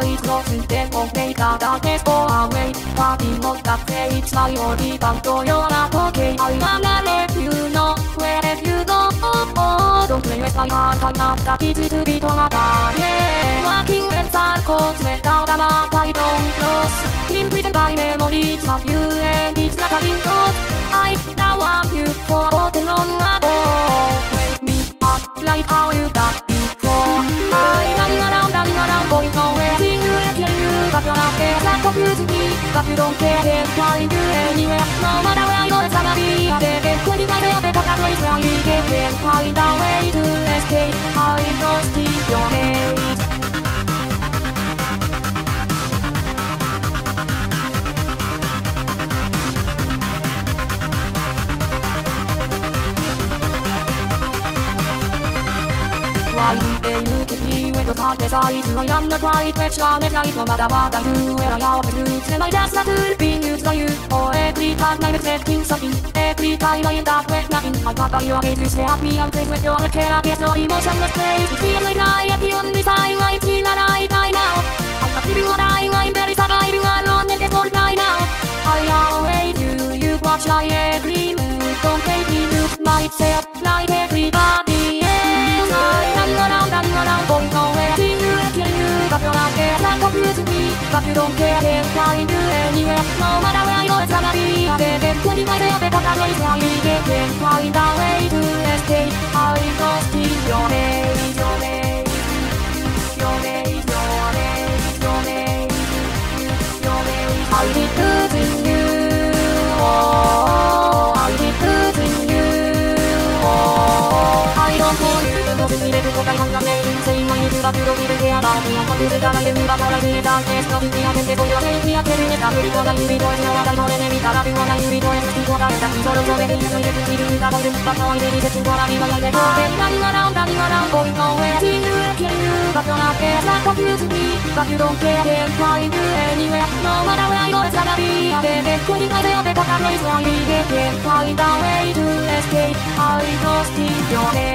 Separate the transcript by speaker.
Speaker 1: eyes closed, then won't make the darkness go away. Parting of the fate, my body back to your okay. I wanna let you know wherever you go. Don't play with my heart, I'm not the key to be torn apart. Yeah, walking in circles without a map, I don't close. Imprisoned by memories of you, and it's not a thought. I now want you for both long ago. Wake me up like how you got before. I'm running around, going nowhere. Seeing you and hearing you, but you're not there. That confusing me, but you don't care. Can't find you anywhere. No matter where you go, it's gonna be a dead end. 25 days, but that place where we can't find a way to escape. I lost in your haze. Why they look at me with those heartless eyes? I am not right, but charmed at night. No matter what I do, where I am with roots, and my dance not to be used by you. Oh, every time I'm expecting something, every time I end up with nothing. I got by your gaze to stay happy and face with your care. I get no emotionless place. It feels like I am the only time I feel that I die now. I'm not living or dying, I'm very surviving alone in this world right now. I always do you watch my every move. Don't make me lose myself like everybody else. Running around, going nowhere. Seeing you and hearing you, but you're not there. That confusing me, but you don't care. Can't find you anywhere. No matter where I go, it's gonna be a dead end. 25 days, but that place where we can't find a way to escape. I'm lost in your maze, your maze, your maze, your maze, your maze, your maze. I did losing you, oh, I did losing you, oh. I don't want you. I'm not saying I need you, but you don't even care about me. I'm confused that I live in, but all I see is darkness. Nothing me, I can say for your hate me, I'm telling it. I'm really what I be doing, now I'm more than any time. What I be doing, it's what I am. That's sort of so many years, I live in the dark, but now I'm really searching what I be, but I let go. Running around, going nowhere. Seeing you and hearing you, but you're not there. That confusing me, but you don't care. Can't find you anywhere. No matter where I go, it's gonna be a dead end. 25 days, but that place where we can't find a way to escape. I lost in your head.